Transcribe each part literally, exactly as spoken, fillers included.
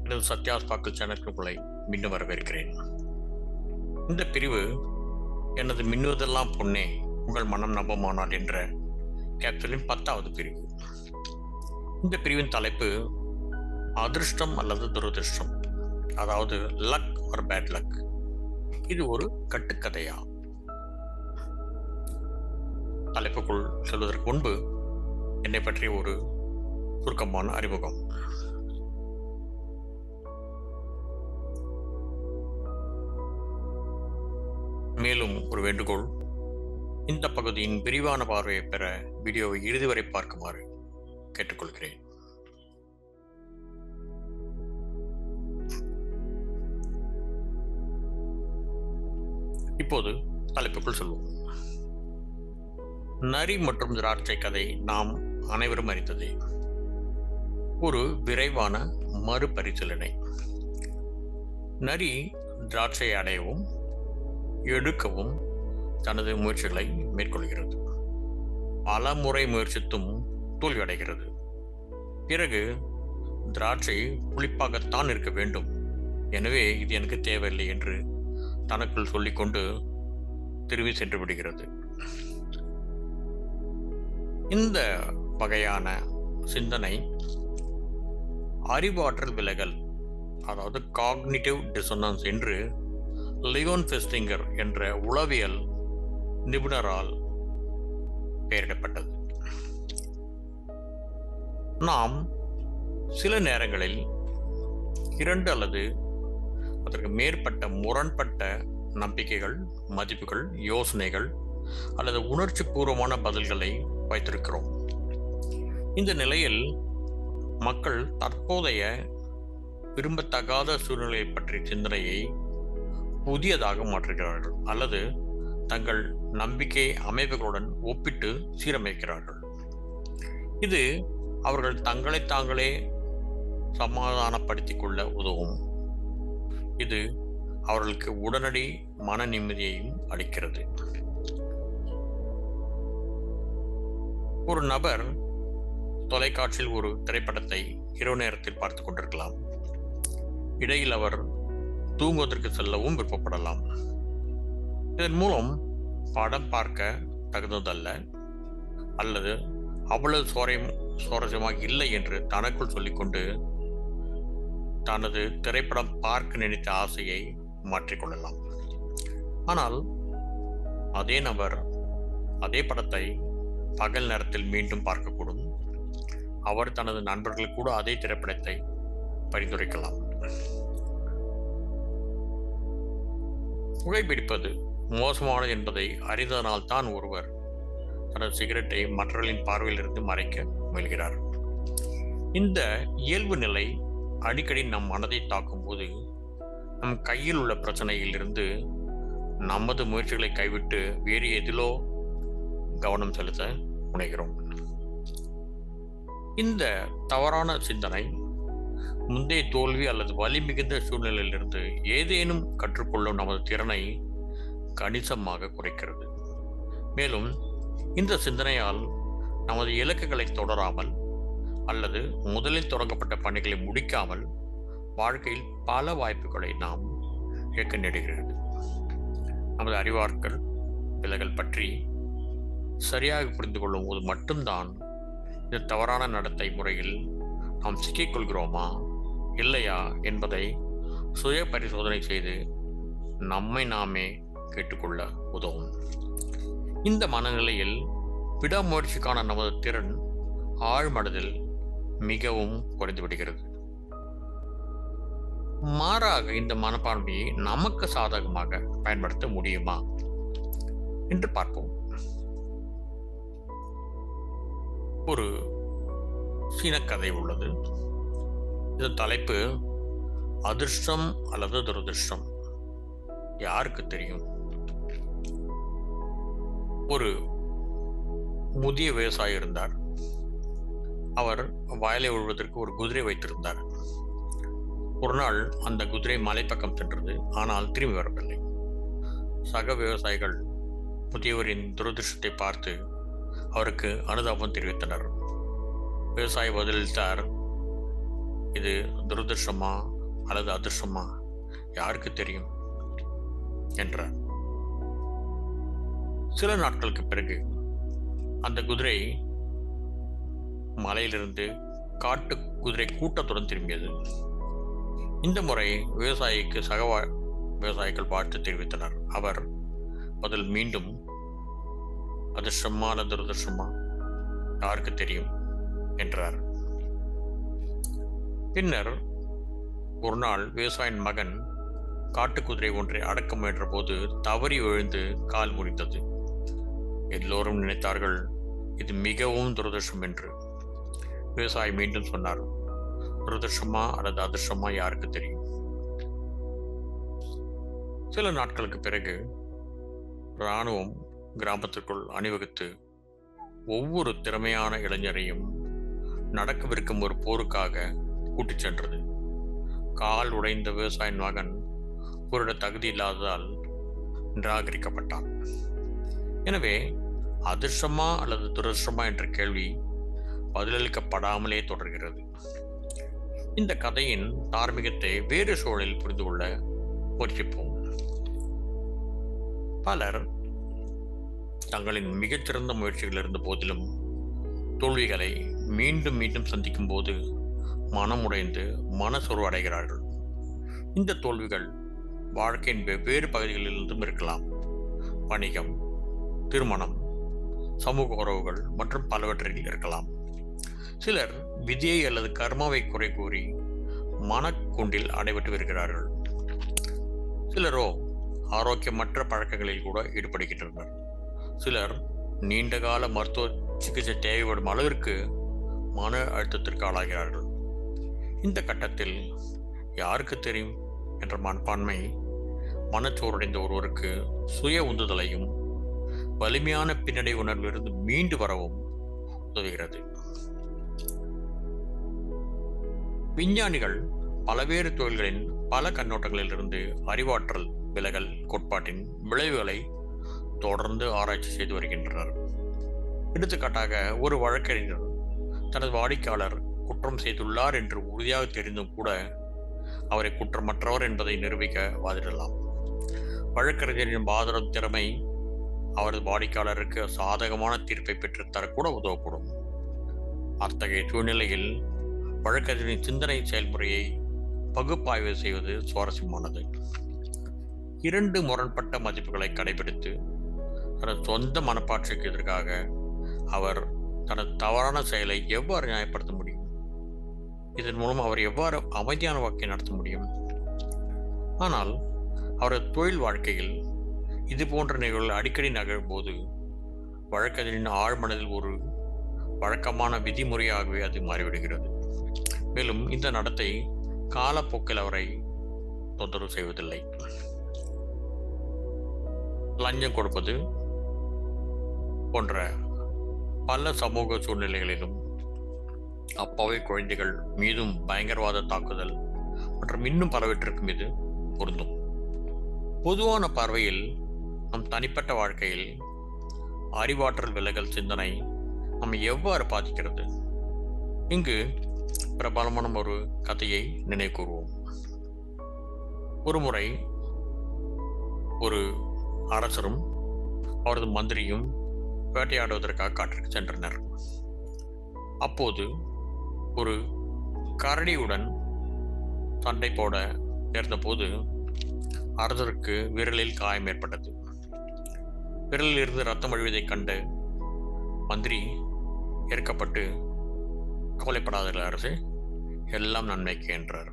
எனது சத்யா ஸ்பார்க்கிள் சேனலுக்குள்ளே மீண்டும் வரவேற்கிறேன். இந்த பிரிவு எனது மின்னுவதெல்லாம் பொன்னே உங்கள் மனம் நம்பமானால் என்ற கேப்சூலின் பத்தாவது பிரிவு. இந்த பிரிவின் தலைப்பு அதிர்ஷ்டம் அல்லது துரதிர்ஷ்டம், அதாவது லக் ஆர் பேட் லக். இது ஒரு கட்டுக்கதையா? தலைப்புக்குள் செல்வதற்கு முன்பு என்னை பற்றிய ஒரு சுருக்கமான அறிமுகம். மேலும் ஒரு வேண்டுகோள், இந்த பகுதியின் விரிவான பார்வையை பெற வீடியோவை இறுதி வரை பார்க்குமாறு கேட்டுக்கொள்கிறேன். இப்போது தலைப்புக்குள் செல்வோம். நரி மற்றும் திராட்சை கதை நாம் அனைவரும் அறிந்ததே. ஒரு விரைவான மறுபரிசீலனை. நரி திராட்சையை அடையவும் எடுக்கவும் தனது முயற்சிகளை மேற்கொள்கிறது. பல முறை முயற்சித்தும் தோல்வியடைகிறது. பிறகு திராட்சை புளிப்பாகத்தான் இருக்க வேண்டும், எனவே இது எனக்கு தேவையில்லை என்று தனக்குள் சொல்லிக்கொண்டு திரும்பி சென்று விடுகிறது. இந்த வகையான சிந்தனை அறிவாற்றல் விலகல், அதாவது காக்னிட்டிவ் dissonance என்று லியோன் ஃபெஸ்டிங்கர் என்ற உளவியல் நிபுணரால் பெயரிடப்பட்டது. நாம் சில நேரங்களில் இரண்டு அல்லது அதற்கு மேற்பட்ட முரண்பட்ட நம்பிக்கைகள், மதிப்புகள், யோசனைகள் அல்லது உணர்ச்சி பூர்வமான பதில்களை வைத்திருக்கிறோம். இந்த நிலையில் மக்கள் தற்போதைய விரும்பத்தகாத சூழ்நிலையை பற்றிய சிந்தனையை புதியதாக மாற்றுகிறார்கள் அல்லது தங்கள் நம்பிக்கை அமைப்புகளுடன் ஒப்பிட்டு சீரமைக்கிறார்கள். இது அவர்கள் தங்களை தாங்களே சமாதானப்படுத்திக் கொள்ள உதவும். இது அவர்களுக்கு உடனடி மன நிம்மதியையும் அளிக்கிறது. ஒரு நபர் தொலைக்காட்சியில் ஒரு திரைப்படத்தை இரவு நேரத்தில் பார்த்து கொண்டிருக்கலாம். இடையில் அவர் தூங்குவதற்கு செல்லவும் விருப்பப்படலாம். இதன் மூலம் படம் பார்க்க தகுந்ததல்ல அல்லது அவ்வளவு சுவாரியம் சுவாரஸ்யமாக இல்லை என்று தனக்குள் சொல்லிக்கொண்டு தனது திரைப்படம் பார்க்க நினைத்த ஆசையை மாற்றிக்கொள்ளலாம். ஆனால் அதே நபர் அதே படத்தை பகல் நேரத்தில் மீண்டும் பார்க்கக்கூடும். அவர் தனது நண்பர்களுக்கு கூட அதே திரைப்படத்தை பரிந்துரைக்கலாம். புகைப்பிடிப்பது மோசமானது என்பதை அறிந்ததனால் தான் ஒருவர் தனது சிகரெட்டை மற்றவர்களின் பார்வையிலிருந்து மறைக்க முயல்கிறார். இந்த இயல்பு நிலை அடிக்கடி நம் மனதை தாக்கும் போது நம் கையில் உள்ள பிரச்சனையில் இருந்து நமது முயற்சிகளை கைவிட்டு வேறு எதிலோ கவனம் செலுத்த முனைகிறோம். இந்த தவறான சிந்தனை முந்தைய தோல்வி அல்லது வலி மிகுந்த சூழ்நிலையிலிருந்து ஏதேனும் கற்றுக்கொள்ளும் நமது திறனை கணிசமாக குறைக்கிறது. மேலும் இந்த சிந்தனையால் நமது இலக்குகளை தொடராமல் அல்லது முதலில் தொடங்கப்பட்ட பணிகளை முடிக்காமல் வாழ்க்கையில் பல வாய்ப்புகளை நாம் இழக்க நேடுகிறது. நமது அறிவாற்றல் விலகல் பற்றி சரியாக புரிந்து கொள்ளும் போது மட்டும்தான் இந்த தவறான நடத்தை முறையில் நாம் சிக்கிக்கொள்கிறோமா இல்லையா என்பதை சுய பரிசோதனை செய்து நம்மை நாமே கேட்டுக்கொள்ள உதவும். இந்த மனநிலையில் விடாமுயற்சிக்கான நமது திறன் ஆழ்மனதில் மிகவும் குறைந்து விடுகிறது. மாறாக இந்த மனப்பான்மையை நமக்கு சாதகமாக பயன்படுத்த முடியுமா என்று பார்ப்போம். ஒரு சீனக்கதை உள்ளது. இதன் தலைப்பு அதிர்ஷ்டம் அல்லது துரதிர்ஷ்டம், யாருக்கு தெரியும்? ஒரு முதிய விவசாயி இருந்தார். அவர் வயலை உழுவதற்கு ஒரு குதிரை வைத்திருந்தார். ஒரு நாள் அந்த குதிரை மலைப்பக்கம் சென்றது, ஆனால் திரும்பி வரவில்லை. சக விவசாயிகள் முதியவரின் துரதிர்ஷ்டத்தை பார்த்து அவருக்கு அனுதாபம் தெரிவித்தனர். விவசாயி பதிலளித்தார், இது துரதிர்ஷ்டமா அல்லது அதிர்ஷ்டமா யாருக்கு தெரியும் என்றார். சில நாட்களுக்கு பிறகு அந்த குதிரை மலையிலிருந்து காட்டு குதிரை கூட்டத்துடன் திரும்பியது. இந்த முறை விவசாயிக்கு சக விவசாயிகள் வாழ்த்து தெரிவித்தனர். அவர் பதில் மீண்டும் அதிர்ஷ்டமா அல்லது துரதிர்ஷ்டமா யாருக்கு தெரியும் என்றார். பின்னர் ஒரு நாள் விவசாயின் மகன் காட்டுக்குதிரை ஒன்றை அடக்க முயன்ற போது தவறி விழுந்து கால் முறித்தது. எல்லோரும் நினைத்தார்கள் இது மிகவும் துரதிர்ஷ்டம் என்று. விவசாயி மீண்டும் சொன்னார், துரதிர்ஷ்டமா அல்லது அதிர்ஷ்டமா யாருக்கு தெரியும். சில நாட்களுக்கு பிறகு இராணுவம் கிராமத்திற்குள் அணிவகுத்து ஒவ்வொரு திறமையான இளைஞரையும் நடக்கவிருக்கும் ஒரு போருக்காக கூட்டிச் சென்றது. கால் உடைந்த விவசாயின் மகன் போரிட தகுதி இல்லாததால் நிராகரிக்கப்பட்டான். எனவே அதிர்ஷ்டமா அல்லது துரதிர்ஷ்டமா என்ற கேள்வி பதிலளிக்கப்படாமலே தொடர்கிறது. இந்த கதையின் தார்மீகத்தை வேறு சூழலில் புரிந்து கொள்ள முயற்சிப்போம். பலர் தங்களின் மிகச்சிறந்த முயற்சிகள் இருந்த போதிலும் தோல்விகளை மீண்டும் மீண்டும் சந்திக்கும் போது மனமுடைந்து மனசோர்வு அடைகிறார்கள். இந்த தோல்விகள் வாழ்க்கையின் வெவ்வேறு பகுதிகளிலிருந்தும் இருக்கலாம். வணிகம், திருமணம், சமூக உறவுகள் மற்றும் பலவற்றில் இருக்கலாம். சிலர் விதியை அல்லது கர்மாவை குறை கூறி மனக்குண்டில் அடைபட்டு வருகிறார்கள். சிலரோ ஆரோக்கியமற்ற பழக்கங்களில் கூட ஈடுபடுகின்றனர். சிலர் நீண்டகால மருத்துவ சிகிச்சை தேவைப்படும் அளவிற்கு மன அழுத்தத்திற்கு ஆளாகிறார்கள். இந்த கட்டத்தில் யாருக்கு தெரியும் என்ற மனப்பான்மை மனச்சோர்வடைந்த ஒருவருக்கு சுய உந்துதலையும் வலிமையான பின்னடை உணர்விலிருந்து மீண்டு வரவும் உதவுகிறது. விஞ்ஞானிகள் பல்வேறு தொழில்களின் பல கண்ணோட்டங்களிலிருந்து அறிவாற்றல் விலகல் கோட்பாட்டின் விளைவுகளை தொடர்ந்து ஆராய்ச்சி செய்து வருகின்றனர். எடுத்துக்காட்டாக, ஒரு வழக்கறிஞர் தனது வாடிக்கையாளர் குற்றம் செய்துள்ளார் என்று உறுதியாக தெரிந்தும் கூட அவரை குற்றமற்றவர் என்பதை நிரூபிக்க வாதிடலாம். வழக்கறிஞரின் வாதிடும் திறமை அவரது வாடிக்கையாளருக்கு சாதகமான தீர்ப்பை பெற்று தரக்கூட உதவக்கூடும். அத்தகைய சூழ்நிலையில் வழக்கறிஞரின் சிந்தனை செயல்முறையை பகுப்பாய்வு செய்வது சுவாரஸ்யமானது. இரண்டு முரண்பட்ட மதிப்புகளை கடைபிடித்து தனது சொந்த மனப்பாட்சிக்கு எதிராக அவர் தனது தவறான செயலை எவ்வாறு நியாயப்படுத்த முடியும்? இதன் மூலம் அவர் எவ்வாறு அமைதியான வாழ்க்கை நடத்த முடியும்? ஆனால் அவரது தொழில் வாழ்க்கையில் இது போன்ற நிகழ்வுகள் அடிக்கடி நகழும்போது வழக்கறிஞரின் ஆழ்மனதில் ஒரு வழக்கமான விதிமுறையாகவே அது மாறிவிடுகிறது. மேலும் இந்த நடத்தை காலப்போக்கில் அவரை தொந்தரவு செய்வதில்லை. லஞ்சம் கொடுப்பது போன்ற பல சமூக சூழ்நிலைகளிலும் அப்பாவி குழந்தைகள் மீதும் பயங்கரவாத தாக்குதல் மற்றும் இன்னும் பலவற்றிற்கு மீது பொருந்தும். பொதுவான பார்வையில் நம் தனிப்பட்ட வாழ்க்கையில் அறிவாற்றல் விலகல் சிந்தனை நம்மை எவ்வாறு பாதிக்கிறது? இங்கு பிரபலமான ஒரு கதையை நினைவு கூறுவோம். ஒரு முறை ஒரு அரசரும் அவரது மந்திரியும் வேட்டையாடுவதற்காக காட்டிற்கு சென்றனர். அப்போது ஒரு கரடியுடன் சண்டை போட நேர்ந்த போது அரசருக்கு விரலில் காயம் ஏற்பட்டது. விரலில் இருந்து ரத்தம் வழிவதைக் கண்டு மந்திரி ஏற்கப்பட்டு, கவலைப்படாதீர்கள் அரசே, எல்லாம் நன்மைக்கு என்றார்.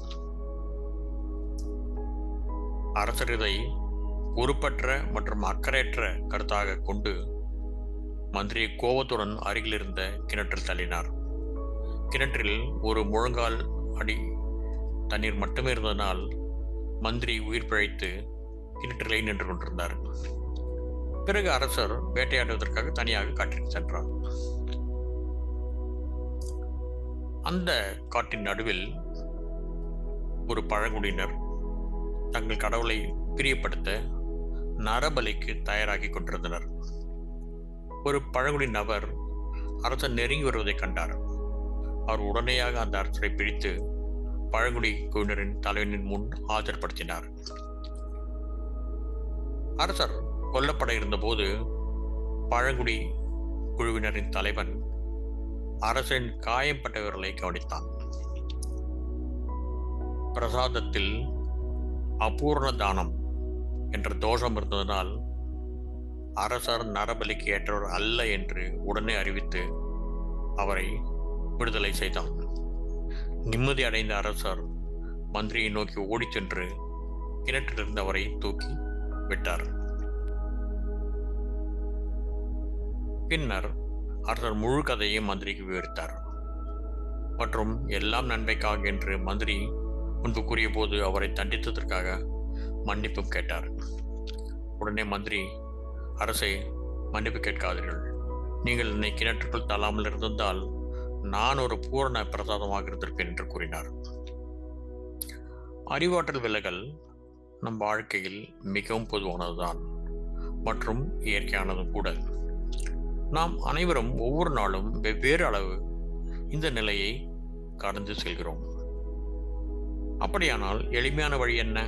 அரசர் இதை பொறுப்பற்ற மற்றும் அக்கறையற்ற கருத்தாக கொண்டு மந்திரியை கோபத்துடன் அருகில் இருந்த கிணற்றில் தள்ளினார். கிணற்றில் ஒரு முழங்கால் அடி தண்ணீர் மட்டுமே இருந்ததனால் மந்திரி உயிர் பிழைத்து கிணற்றிலே நின்று கொண்டிருந்தார். பிறகு அரசர் வேட்டையாடுவதற்காக தனியாக காட்டிற்கு சென்றார். அந்த காட்டின் நடுவில் ஒரு பழங்குடியினர் தங்கள் கடவுளை பிரியப்படுத்த நரபலிக்கு தயாராகி கொண்டிருந்தனர். ஒரு பழங்குடி நபர் அரசர் நெருங்கி வருவதை கண்டார். அவர் உடனடியாக அந்த அரசரை பிடித்து பழங்குடி குழுவினரின் தலைவனின் முன் ஆஜர்படுத்தினார். அரசர் கொல்லப்பட இருந்தபோது பழங்குடி குழுவினரின் தலைவன் அரசரின் காயம்பட்டவர்களை கவனித்தான். பிரசாதத்தில் அபூர்ண தானம் என்ற தோஷம் இருந்ததனால் அரசர் நரபலிக்கு ஏற்றவர் அல்ல என்று உடனே அறிவித்து அவரை விடுதலை செய்தான். நிம்மதி அடைந்த அரசர் மந்திரியை நோக்கி ஓடிச் சென்று கிணற்றிலிருந்து அவரை தூக்கி விட்டார். பின்னர் அரசர் முழு கதையை மந்திரிக்கு விவரித்தார் மற்றும் எல்லாம் நன்மைக்காக என்று மந்திரி முன்பு கூறிய போது அவரை தண்டித்ததற்காக மன்னிப்பும் கேட்டார். உடனே மந்திரி, அரசே, மன்னிப்பு கேட்காதீர்கள். நீங்கள் என்னை கிணற்றுக்குள் தள்ளாமல் இருந்திருந்தால் நான் ஒரு பூரண பிரசாதமாக இருந்திருப்பேன் என்று கூறினார். அறிவாற்றல் விலகல் நம் வாழ்க்கையில் மிகவும் பொதுவானதுதான் மற்றும் இயற்கையானதும் கூட. நாம் அனைவரும் ஒவ்வொரு நாளும் வெவ்வேறு அளவு இந்த நிலையை கடந்து செல்கிறோம். அப்படியானால் எளிமையான வழி என்ன?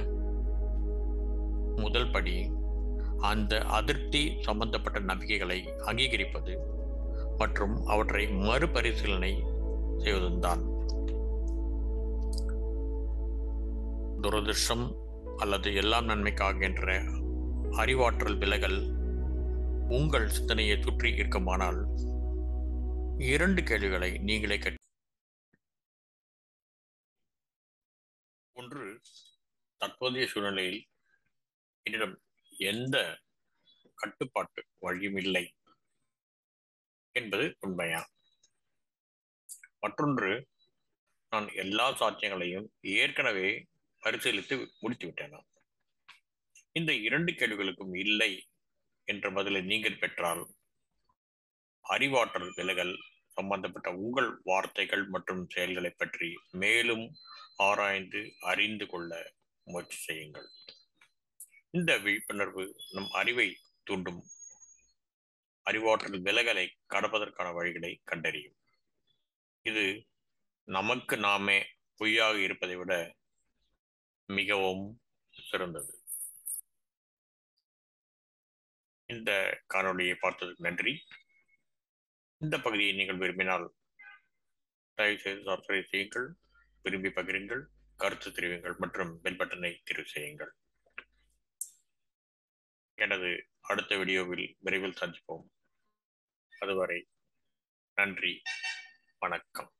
முதல் படி அந்த அதிருப்தி சம்பந்தப்பட்ட நம்பிக்கைகளை அங்கீகரிப்பது மற்றும் அவற்றை மறுபரிசீலனை செய்வதுதான். துரதிர்ஷ்டம் அல்லது எல்லாம் நன்மைக்காக என்ற அறிவாற்றல் விலகல் உங்கள் சிந்தனையை சுற்றி இருக்குமானால் இரண்டு கேள்விகளை நீங்களே கேட்க. ஒன்று, தற்போதைய சூழ்நிலையில் என்னிடம் எந்த கட்டுப்பாட்டு வழியும் இல்லை என்பது உண்மையா? மற்றொன்று, நான் எல்லா சாத்தியங்களையும் ஏற்கனவே பரிசீலித்து முடித்து விட்டேனா? இந்த இரண்டு கேள்விகளுக்கும் இல்லை என்ற பதிலை நீங்கள் பெற்றால் அறிவாற்றல் விலகல் சம்பந்தப்பட்ட உங்கள் வார்த்தைகள் மற்றும் செயல்களை பற்றி மேலும் ஆராய்ந்து அறிந்து கொள்ள முயற்சி செய்யுங்கள். இந்த விழிப்புணர்வு நம் அறிவை தூண்டும் அறிவாற்றல் விலகலை கடப்பதற்கான வழிகளை கண்டறியும். இது நமக்கு நாமே பொய்யாக இருப்பதை விட மிகவும் சிறந்தது. இந்த காணொலியை பார்த்ததுக்கு நன்றி. இந்த பகுதியை நீங்கள் விரும்பினால் தயவு செய்து சப்ஸ்கிரைப் செய்யுங்கள், விரும்பி பகிருங்கள், கருத்து தெரிவிங்கள் மற்றும் பெல் பட்டனை தெரிவு செய்யுங்கள். எனது அடுத்த வீடியோவில் விரைவில் சந்திப்போம். அதுவரை நன்றி, வணக்கம்.